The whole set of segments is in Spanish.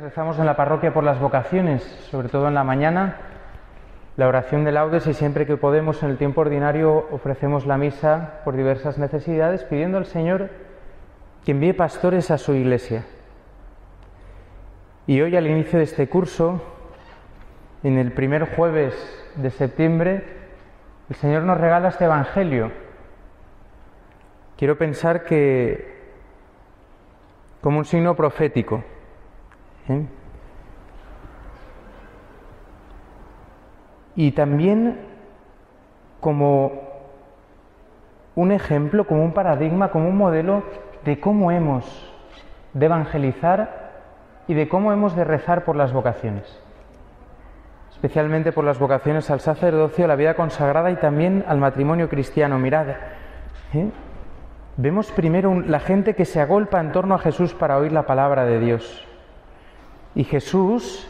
Rezamos en la parroquia por las vocaciones, sobre todo en la mañana, la oración de laudes, y siempre que podemos en el tiempo ordinario ofrecemos la misa por diversas necesidades, pidiendo al Señor que envíe pastores a su iglesia. Y hoy, al inicio de este curso, en el primer jueves de septiembre, el Señor nos regala este Evangelio. Quiero pensar que como un signo profético. Y también como un ejemplo, como un paradigma, como un modelo de cómo hemos de evangelizar y de cómo hemos de rezar por las vocaciones. Especialmente por las vocaciones al sacerdocio, a la vida consagrada y también al matrimonio cristiano. Mirad, vemos primero la gente que se agolpa en torno a Jesús para oír la palabra de Dios. Y Jesús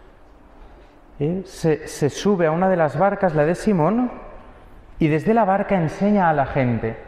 se sube a una de las barcas, la de Simón, y desde la barca enseña a la gente.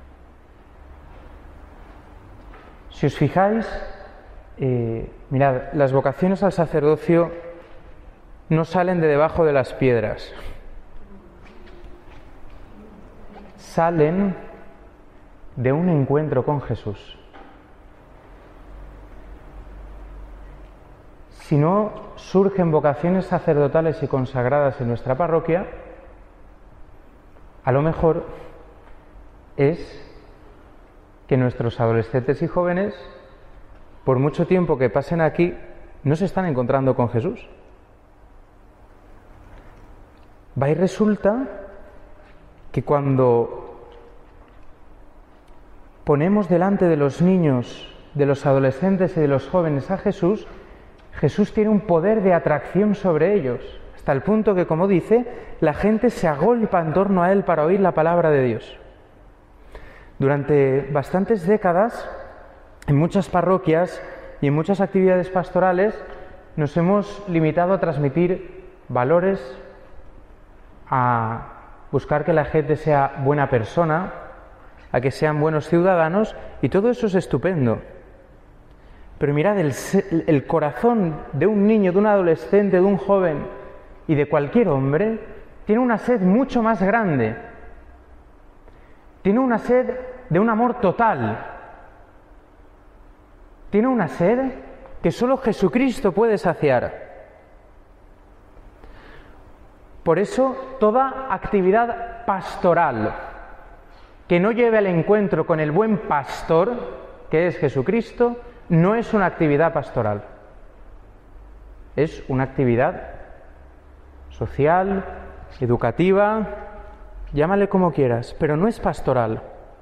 Si os fijáis, mirad, las vocaciones al sacerdocio no salen de debajo de las piedras. Salen de un encuentro con Jesús. Si no surgen vocaciones sacerdotales y consagradas en nuestra parroquia, a lo mejor es que nuestros adolescentes y jóvenes, por mucho tiempo que pasen aquí, no se están encontrando con Jesús. Va y resulta que cuando ponemos delante de los niños, de los adolescentes y de los jóvenes a Jesús, Jesús tiene un poder de atracción sobre ellos, hasta el punto que, como dice, la gente se agolpa en torno a Él para oír la palabra de Dios. Durante bastantes décadas, en muchas parroquias y en muchas actividades pastorales, nos hemos limitado a transmitir valores, a buscar que la gente sea buena persona, a que sean buenos ciudadanos, y todo eso es estupendo. Pero mirad, el corazón de un niño, de un adolescente, de un joven y de cualquier hombre tiene una sed mucho más grande. Tiene una sed de un amor total. Tiene una sed que solo Jesucristo puede saciar. Por eso, toda actividad pastoral que no lleve al encuentro con el buen pastor, que es Jesucristo, no es una actividad pastoral. Es una actividad social, educativa, llámale como quieras, pero no es pastoral.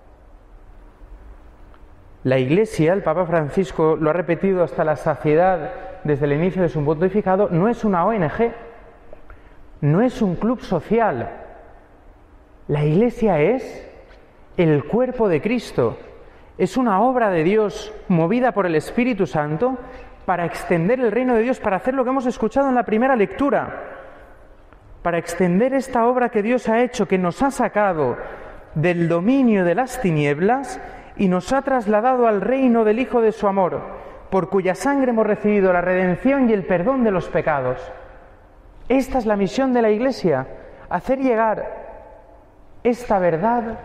La Iglesia, el Papa Francisco lo ha repetido hasta la saciedad desde el inicio de su pontificado, no es una ONG, no es un club social. La Iglesia es el cuerpo de Cristo. Es una obra de Dios movida por el Espíritu Santo para extender el reino de Dios, para hacer lo que hemos escuchado en la primera lectura, para extender esta obra que Dios ha hecho, que nos ha sacado del dominio de las tinieblas y nos ha trasladado al reino del Hijo de su amor, por cuya sangre hemos recibido la redención y el perdón de los pecados. Esta es la misión de la Iglesia, hacer llegar esta verdad,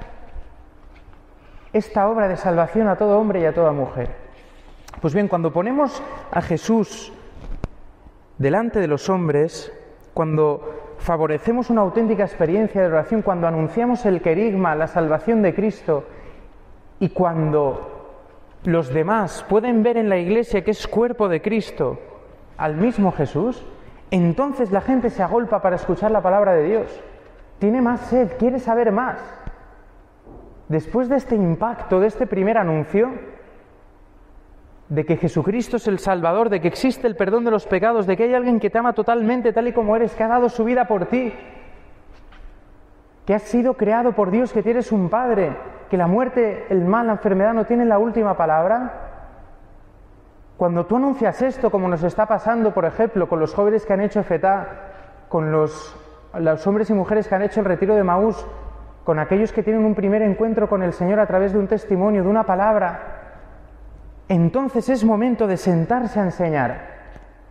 esta obra de salvación a todo hombre y a toda mujer. Pues bien, cuando ponemos a Jesús delante de los hombres, cuando favorecemos una auténtica experiencia de oración, cuando anunciamos el querigma, la salvación de Cristo, y cuando los demás pueden ver en la Iglesia que es cuerpo de Cristo al mismo Jesús, entonces la gente se agolpa para escuchar la palabra de Dios. Tiene más sed, quiere saber más. Después de este impacto, de este primer anuncio, de que Jesucristo es el Salvador, de que existe el perdón de los pecados, de que hay alguien que te ama totalmente tal y como eres, que ha dado su vida por ti, que has sido creado por Dios, que tienes un Padre, que la muerte, el mal, la enfermedad no tienen la última palabra. Cuando tú anuncias esto, como nos está pasando, por ejemplo, con los jóvenes que han hecho Fetá, con los hombres y mujeres que han hecho el retiro de Maús, con aquellos que tienen un primer encuentro con el Señor a través de un testimonio, de una palabra, entonces es momento de sentarse a enseñar.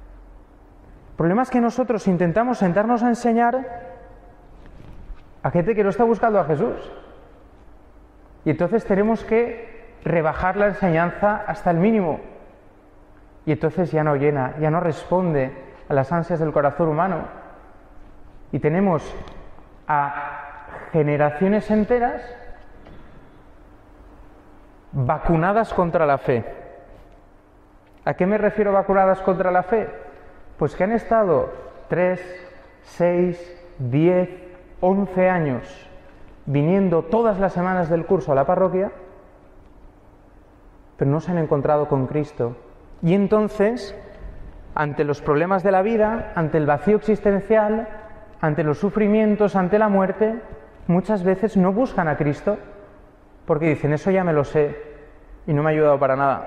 El problema es que nosotros intentamos sentarnos a enseñar a gente que no está buscando a Jesús. Y entonces tenemos que rebajar la enseñanza hasta el mínimo. Y entonces ya no llena, ya no responde a las ansias del corazón humano. Y tenemos a generaciones enteras vacunadas contra la fe. ¿A qué me refiero vacunadas contra la fe? Pues que han estado 3, 6, 10, 11 años viniendo todas las semanas del curso a la parroquia, pero no se han encontrado con Cristo. Y entonces, ante los problemas de la vida, ante el vacío existencial, ante los sufrimientos, ante la muerte, muchas veces no buscan a Cristo, porque dicen, eso ya me lo sé y no me ha ayudado para nada.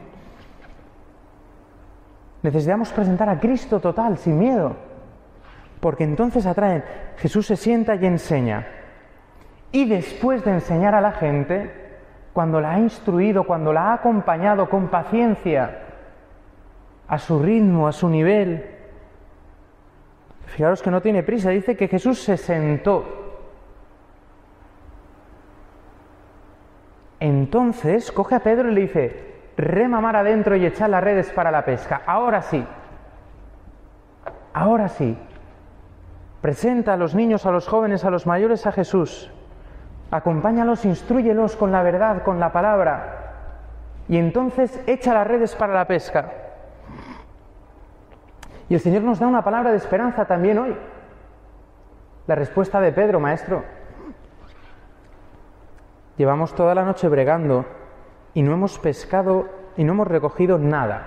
Necesitamos presentar a Cristo total, sin miedo, porque entonces atraen. Jesús se sienta y enseña. Y después de enseñar a la gente, cuando la ha instruido, cuando la ha acompañado con paciencia, a su ritmo, a su nivel, fijaros que no tiene prisa, dice que Jesús se sentó. Entonces coge a Pedro y le dice, rema mar adentro y echad las redes para la pesca. Ahora sí. Ahora sí. Presenta a los niños, a los jóvenes, a los mayores a Jesús. Acompáñalos, instrúyelos con la verdad, con la palabra. Y entonces echa las redes para la pesca. Y el Señor nos da una palabra de esperanza también hoy. La respuesta de Pedro, maestro. Llevamos toda la noche bregando y no hemos pescado y no hemos recogido nada.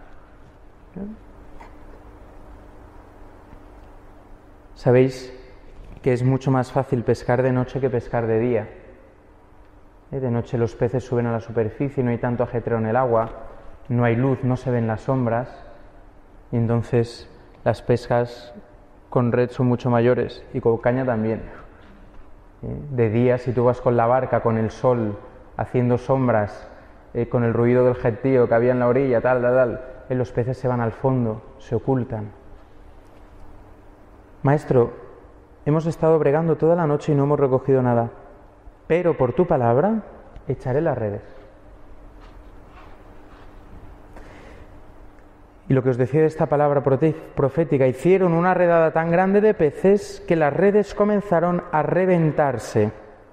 ¿Sabéis que es mucho más fácil pescar de noche que pescar de día? De noche los peces suben a la superficie, no hay tanto ajetreo en el agua, no hay luz, no se ven las sombras, y entonces las pescas con red son mucho mayores y con caña también. De día, si tú vas con la barca, con el sol, haciendo sombras, con el ruido del gentío que había en la orilla, los peces se van al fondo, se ocultan. Maestro, hemos estado bregando toda la noche y no hemos recogido nada, pero por tu palabra echaré las redes. Y lo que os decía de esta palabra profética, hicieron una redada tan grande de peces que las redes comenzaron a reventarse.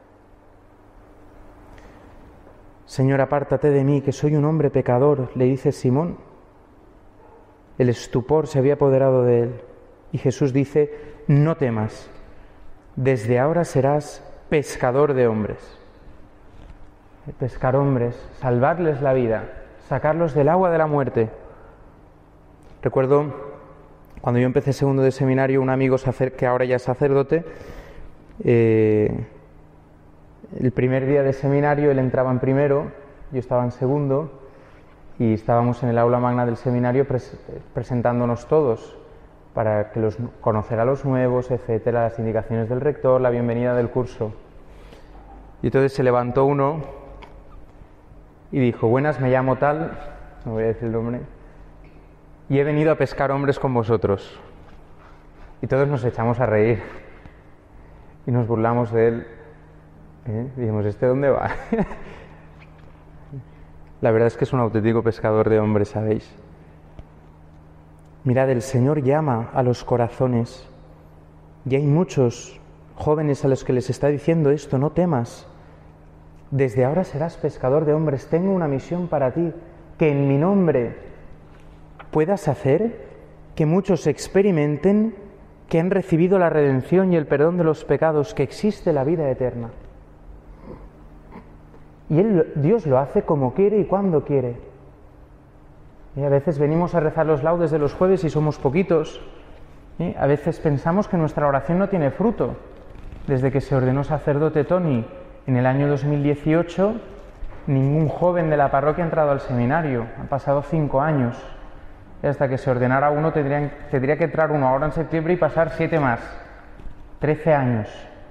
Señor, apártate de mí, que soy un hombre pecador, le dice Simón. El estupor se había apoderado de él. Y Jesús dice, no temas, desde ahora serás pescador de hombres. Pescar hombres, salvarles la vida, sacarlos del agua de la muerte. Recuerdo cuando yo empecé segundo de seminario, un amigo que ahora ya es sacerdote, el primer día de seminario él entraba en primero, yo estaba en segundo y estábamos en el aula magna del seminario presentándonos todos para que conocer a los nuevos, etcétera, las indicaciones del rector, la bienvenida del curso. Y entonces se levantó uno y dijo, buenas, me llamo tal, no voy a decir el nombre, y he venido a pescar hombres con vosotros. Y todos nos echamos a reír y nos burlamos de él. Dijimos, ¿este dónde va? La verdad es que es un auténtico pescador de hombres, ¿sabéis? Mirad, el Señor llama a los corazones y hay muchos jóvenes a los que les está diciendo esto, no temas. Desde ahora serás pescador de hombres, tengo una misión para ti, que en mi nombre puedas hacer que muchos experimenten que han recibido la redención y el perdón de los pecados, que existe la vida eterna. Y Dios lo hace como quiere y cuando quiere. Y a veces venimos a rezar los laudes de los jueves y somos poquitos. A veces pensamos que nuestra oración no tiene fruto. Desde que se ordenó sacerdote Tony en el año 2018, ningún joven de la parroquia ha entrado al seminario. Han pasado 5 años. Y hasta que se ordenara uno tendría que entrar uno ahora en septiembre y pasar 7 más. 13 años.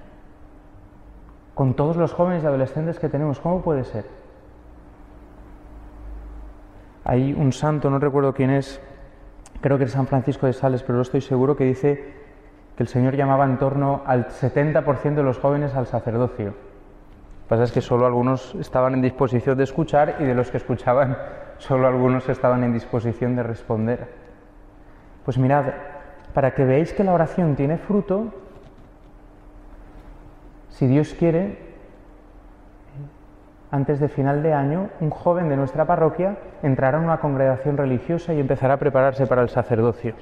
Con todos los jóvenes y adolescentes que tenemos, ¿cómo puede ser? Hay un santo, no recuerdo quién es, creo que es San Francisco de Sales, pero no estoy seguro, que dice que el Señor llamaba en torno al 70% de los jóvenes al sacerdocio. Lo que pasa es que solo algunos estaban en disposición de escuchar y de los que escuchaban solo algunos estaban en disposición de responder. Pues mirad, para que veáis que la oración tiene fruto, si Dios quiere, antes de final de año, un joven de nuestra parroquia entrará en una congregación religiosa y empezará a prepararse para el sacerdocio.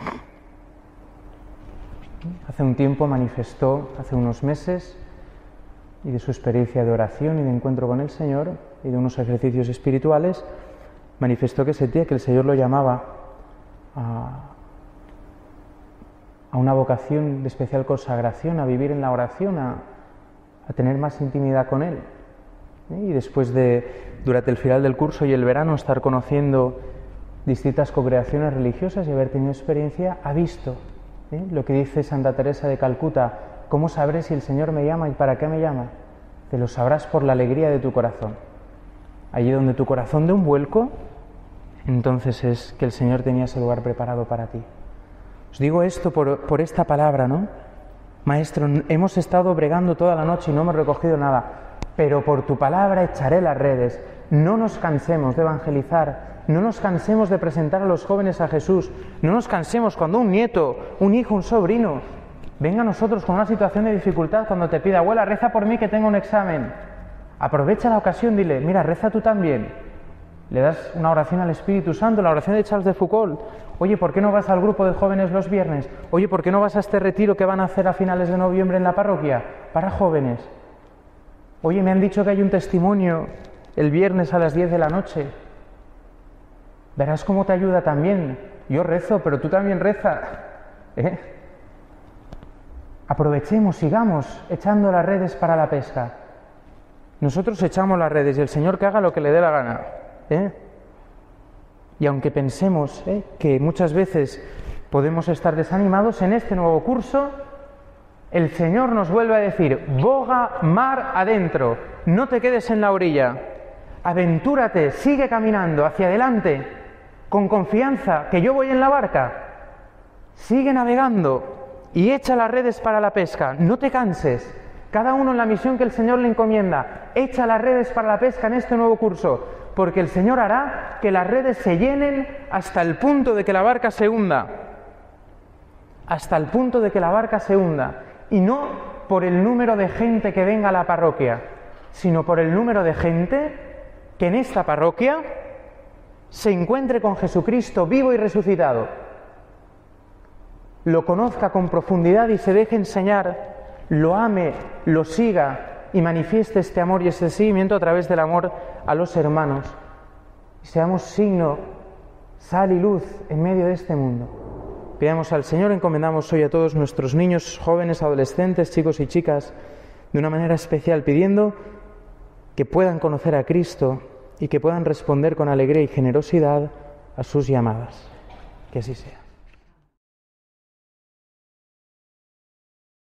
Hace un tiempo manifestó, hace unos meses, y de su experiencia de oración y de encuentro con el Señor y de unos ejercicios espirituales, manifestó que sentía que el Señor lo llamaba a una vocación de especial consagración, a vivir en la oración, a tener más intimidad con Él. Y después de, durante el final del curso y el verano, estar conociendo distintas congregaciones religiosas y haber tenido experiencia, ha visto lo que dice Santa Teresa de Calcuta: ¿cómo sabré si el Señor me llama y para qué me llama? Te lo sabrás por la alegría de tu corazón. Allí donde tu corazón dé un vuelco, entonces es que el Señor tenía ese lugar preparado para ti. Os digo esto por esta palabra, ¿no? Maestro, hemos estado bregando toda la noche y no hemos recogido nada, pero por tu palabra echaré las redes. No nos cansemos de evangelizar, no nos cansemos de presentar a los jóvenes a Jesús, no nos cansemos cuando un nieto, un hijo, un sobrino venga a nosotros con una situación de dificultad, cuando te pida: abuela, reza por mí que tengo un examen. Aprovecha la ocasión, dile: mira, reza tú también. Le das una oración al Espíritu Santo, la oración de Charles de Foucault. Oye, ¿por qué no vas al grupo de jóvenes los viernes? Oye, ¿por qué no vas a este retiro que van a hacer a finales de noviembre en la parroquia para jóvenes? Oye, me han dicho que hay un testimonio el viernes a las 10 de la noche. Verás cómo te ayuda también. Yo rezo, pero tú también reza. Aprovechemos, sigamos echando las redes para la pesca. Nosotros echamos las redes y el Señor que haga lo que le dé la gana. Y aunque pensemos que muchas veces podemos estar desanimados, en este nuevo curso el Señor nos vuelve a decir: boga mar adentro, no te quedes en la orilla, aventúrate, sigue caminando hacia adelante, con confianza, que yo voy en la barca, sigue navegando y echa las redes para la pesca, no te canses, cada uno en la misión que el Señor le encomienda, echa las redes para la pesca en este nuevo curso, porque el Señor hará que las redes se llenen hasta el punto de que la barca se hunda, hasta el punto de que la barca se hunda, y no por el número de gente que venga a la parroquia, sino por el número de gente que en esta parroquia se encuentre con Jesucristo vivo y resucitado, lo conozca con profundidad y se deje enseñar, lo ame, lo siga y manifieste este amor y este seguimiento a través del amor a los hermanos. Y seamos signo, sal y luz en medio de este mundo. Pidamos al Señor, encomendamos hoy a todos nuestros niños, jóvenes, adolescentes, chicos y chicas, de una manera especial, pidiendo que puedan conocer a Cristo y que puedan responder con alegría y generosidad a sus llamadas. Que así sea.